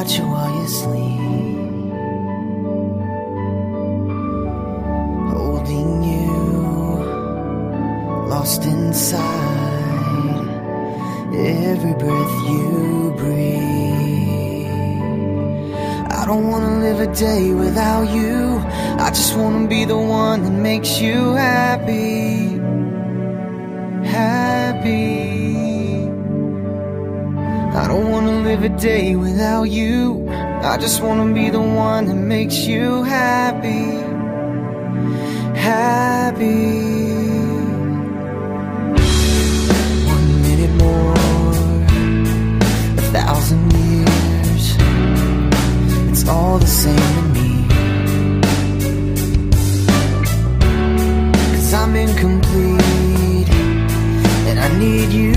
touch you while you sleep, holding you, lost inside every breath you breathe. I don't wanna live a day without you. I just wanna be the one that makes you happy, happy. I don't wanna live a day without you. I just wanna be the one that makes you happy, happy. 1 minute more, 1,000 years, it's all the same to me. 'Cause I'm incomplete and I need you